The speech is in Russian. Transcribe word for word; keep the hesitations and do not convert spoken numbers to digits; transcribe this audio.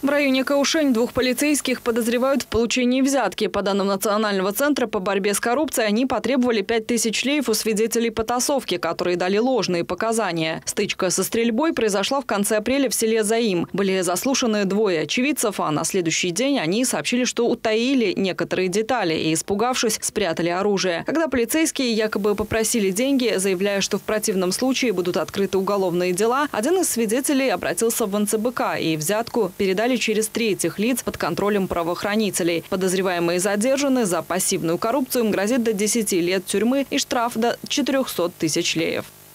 В районе Каушень двух полицейских подозревают в получении взятки. По данным Национального центра по борьбе с коррупцией, они потребовали пять тысяч леев у свидетелей потасовки, которые дали ложные показания. Стычка со стрельбой произошла в конце апреля в селе Заим. Были заслушаны двое очевидцев, а на следующий день они сообщили, что утаили некоторые детали и, испугавшись, спрятали оружие. Когда полицейские якобы попросили деньги, заявляя, что в противном случае будут открыты уголовные дела, один из свидетелей обратился в эн цэ бэ ка и взятку передали через третьих лиц под контролем правоохранителей. Подозреваемые задержаны. За пассивную коррупцию им грозит до десяти лет тюрьмы и штраф до четырёхсот тысяч леев.